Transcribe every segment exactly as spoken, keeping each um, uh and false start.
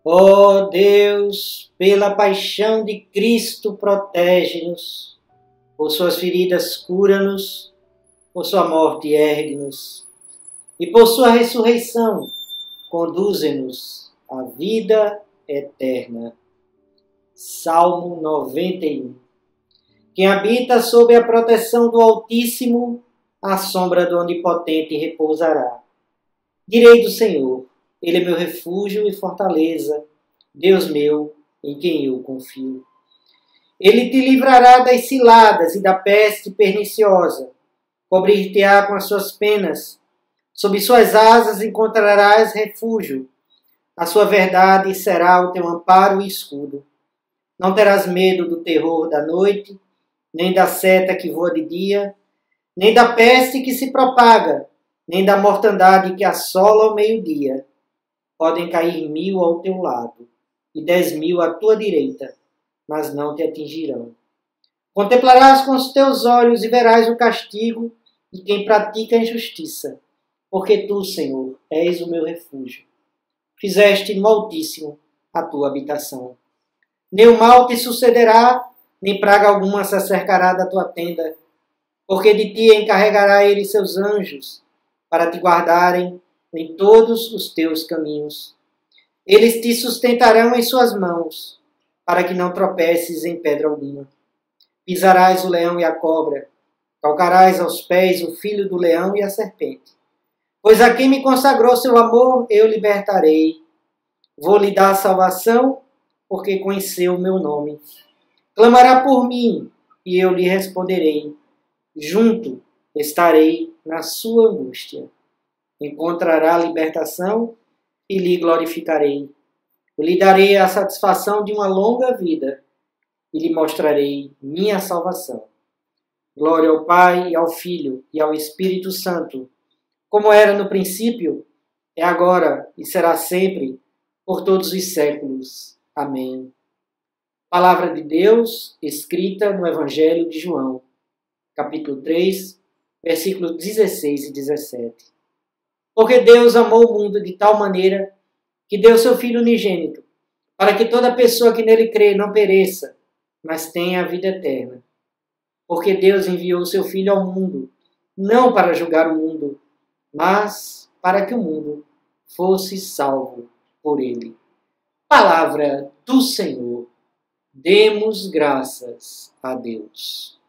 Ó Deus, pela paixão de Cristo, protege-nos. Por suas feridas, cura-nos. Por sua morte, ergue-nos. E por sua ressurreição, conduze-nos à vida eterna. Salmo noventa e um. Quem habita sob a proteção do Altíssimo, à sombra do Onipotente repousará. Direi do Senhor, Ele é meu refúgio e fortaleza, Deus meu, em quem eu confio. Ele te livrará das ciladas e da peste perniciosa, cobrir-te-á com as suas penas, sob suas asas encontrarás refúgio, a sua verdade será o teu amparo e escudo. Não terás medo do terror da noite, nem da seta que voa de dia, nem da peste que se propaga, nem da mortandade que assola ao meio-dia. Podem cair mil ao teu lado e dez mil à tua direita, mas não te atingirão. Contemplarás com os teus olhos e verás o castigo de quem pratica a injustiça, porque tu, Senhor, és o meu refúgio. Fizeste no Altíssimo a tua habitação. Nem o mal te sucederá, nem praga alguma se acercará da tua tenda, porque de ti encarregará ele seus anjos, para te guardarem em todos os teus caminhos. Eles te sustentarão em suas mãos, para que não tropeces em pedra alguma. Pisarás o leão e a cobra, calcarás aos pés o filho do leão e a serpente. Pois a quem me consagrou seu amor, eu libertarei. Vou-lhe dar salvação, porque conheceu o meu nome. Clamará por mim, e eu lhe responderei. Junto estarei na sua angústia. Encontrará libertação e lhe glorificarei. Eu lhe darei a satisfação de uma longa vida e lhe mostrarei minha salvação. Glória ao Pai, e ao Filho, e ao Espírito Santo, como era no princípio, é agora e será sempre, por todos os séculos. Amém. Palavra de Deus, escrita no Evangelho de João, capítulo três, versículos dezesseis e dezessete. Porque Deus amou o mundo de tal maneira que deu seu Filho unigênito, para que toda pessoa que nele crê não pereça, mas tenha a vida eterna. Porque Deus enviou seu Filho ao mundo, não para julgar o mundo, mas para que o mundo fosse salvo por ele. Palavra do Senhor. Demos graças a Deus.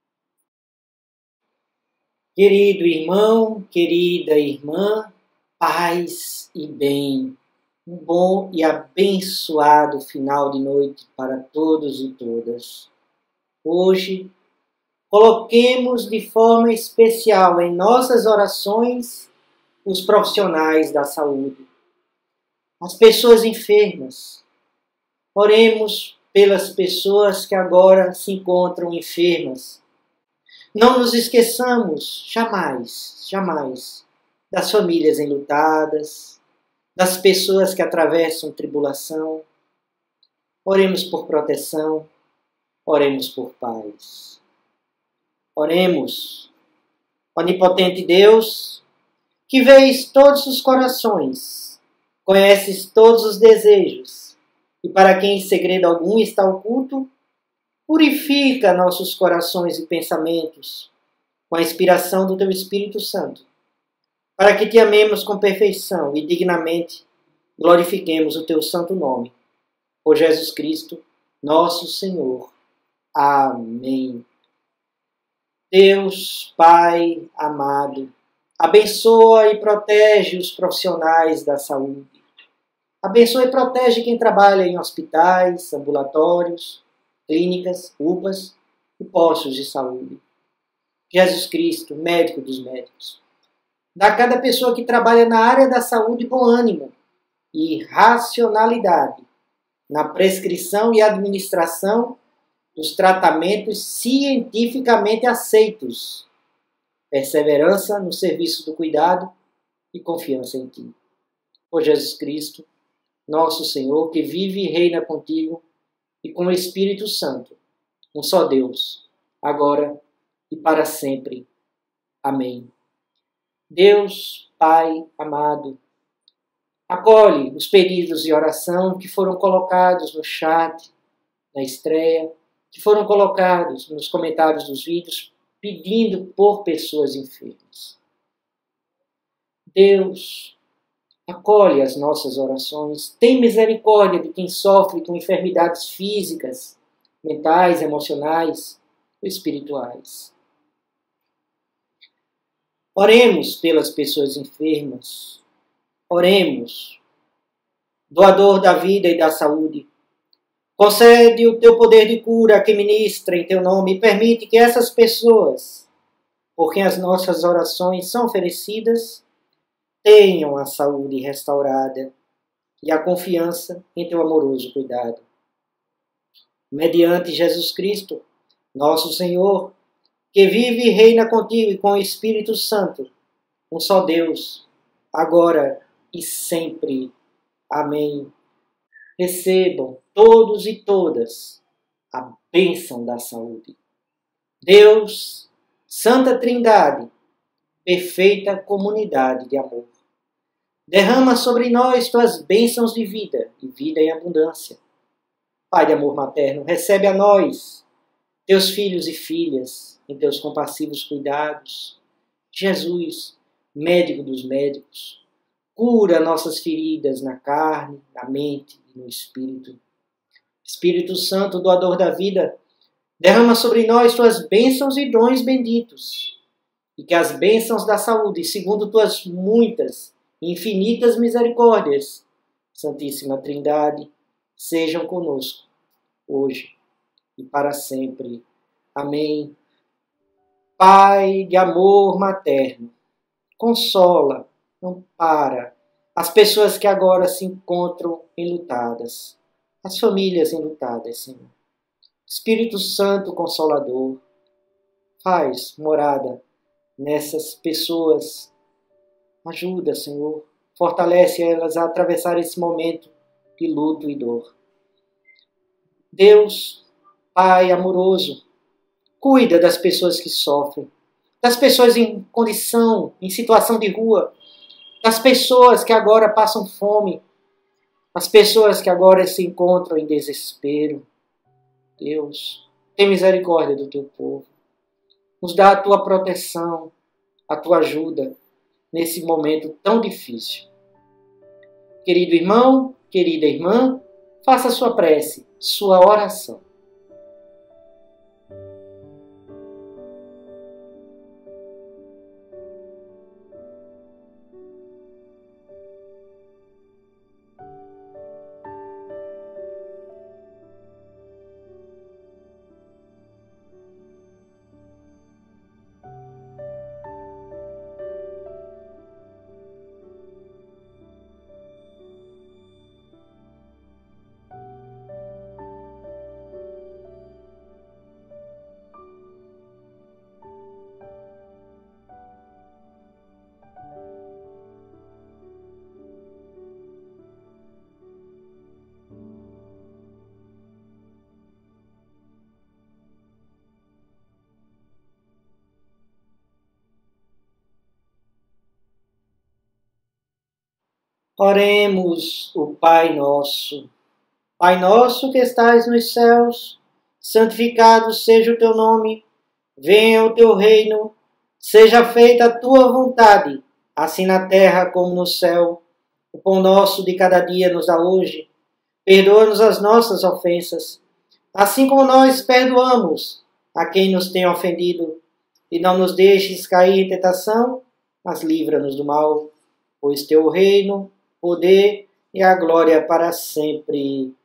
Querido irmão, querida irmã, paz e bem. Um bom e abençoado final de noite para todos e todas. Hoje, coloquemos de forma especial em nossas orações os profissionais da saúde, as pessoas enfermas. Oremos pelas pessoas que agora se encontram enfermas. Não nos esqueçamos jamais, jamais, das famílias enlutadas, das pessoas que atravessam tribulação. Oremos por proteção, oremos por paz. Oremos, onipotente Deus, que vês todos os corações, conheces todos os desejos, e para quem segredo algum está oculto, purifica nossos corações e pensamentos com a inspiração do Teu Espírito Santo, para que Te amemos com perfeição e dignamente glorifiquemos o Teu santo nome. Por Jesus Cristo, nosso Senhor. Amém. Deus, Pai amado, abençoa e protege os profissionais da saúde. Abençoa e protege quem trabalha em hospitais, ambulatórios, clínicas, U P As e postos de saúde. Jesus Cristo, médico dos médicos, dá a cada pessoa que trabalha na área da saúde bom ânimo e racionalidade na prescrição e administração dos tratamentos cientificamente aceitos, perseverança no serviço do cuidado e confiança em Ti. Por Jesus Cristo, nosso Senhor, que vive e reina contigo e com o Espírito Santo, um só Deus, agora e para sempre. Amém. Deus, Pai amado, Acolhe os pedidos de oração que foram colocados no chat, na estreia, que foram colocados nos comentários dos vídeos, pedindo por pessoas enfermas. Deus, acolhe as nossas orações, tem misericórdia de quem sofre com enfermidades físicas, mentais, emocionais ou espirituais. Oremos pelas pessoas enfermas. Oremos, doador da vida e da saúde. Concede o teu poder de cura a quem ministra em teu nome e permite que essas pessoas, por quem as nossas orações são oferecidas, tenham a saúde restaurada e a confiança em teu amoroso cuidado. Mediante Jesus Cristo, nosso Senhor, que vive e reina contigo e com o Espírito Santo, um só Deus, agora e sempre. Amém. Recebam todos e todas a bênção da saúde. Deus, Santa Trindade, perfeita comunidade de amor, derrama sobre nós tuas bênçãos de vida e vida em abundância. Pai de amor materno, recebe a nós, teus filhos e filhas, em teus compassivos cuidados. Jesus, médico dos médicos, cura nossas feridas na carne, na mente e no espírito. Espírito Santo, doador da vida, derrama sobre nós tuas bênçãos e dons benditos, e que as bênçãos da saúde, segundo tuas muitas e infinitas misericórdias, Santíssima Trindade, sejam conosco, hoje e para sempre. Amém. Pai de amor materno, consola, ampara as pessoas que agora se encontram enlutadas, as famílias enlutadas, Senhor. Espírito Santo Consolador, faz morada nessas pessoas. Ajuda, Senhor, fortalece elas a atravessar esse momento de luto e dor. Deus, Pai amoroso, cuida das pessoas que sofrem, das pessoas em condição, em situação de rua, das pessoas que agora passam fome, as pessoas que agora se encontram em desespero. Deus, tem misericórdia do teu povo. Nos dá a tua proteção, a tua ajuda nesse momento tão difícil. Querido irmão, querida irmã, faça sua prece, sua oração. Oremos o Pai Nosso. Pai nosso que estais nos céus, santificado seja o teu nome, venha o teu reino, seja feita a tua vontade, assim na terra como no céu. O pão nosso de cada dia nos dá hoje, perdoa-nos as nossas ofensas, assim como nós perdoamos a quem nos tem ofendido, e não nos deixes cair em tentação, mas livra-nos do mal, pois teu reino, poder e a glória para sempre.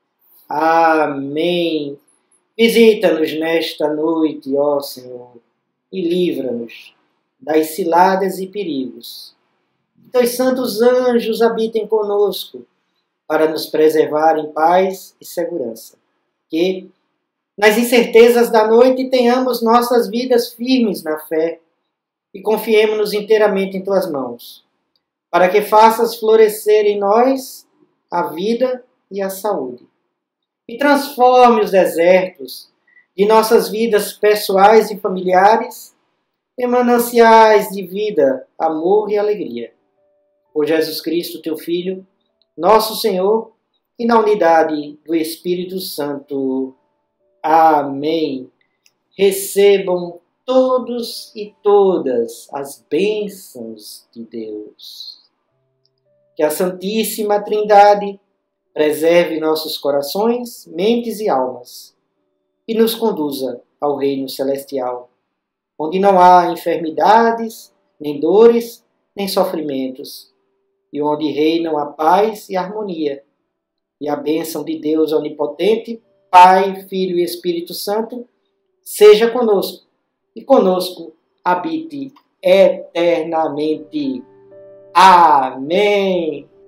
Amém. Visita-nos nesta noite, ó Senhor, e livra-nos das ciladas e perigos. Que teus santos anjos habitem conosco, para nos preservar em paz e segurança. Que, nas incertezas da noite, tenhamos nossas vidas firmes na fé e confiemos-nos inteiramente em tuas mãos, para que faças florescer em nós a vida e a saúde. E transforme os desertos de nossas vidas pessoais e familiares em mananciais de vida, amor e alegria. Por Jesus Cristo, teu Filho, nosso Senhor, e na unidade do Espírito Santo. Amém. Recebam todos e todas as bênçãos de Deus. Que a Santíssima Trindade preserve nossos corações, mentes e almas e nos conduza ao reino celestial, onde não há enfermidades, nem dores, nem sofrimentos, e onde reinam a paz e a harmonia, e a bênção de Deus Onipotente, Pai, Filho e Espírito Santo, seja conosco, e conosco habite eternamente. Amém.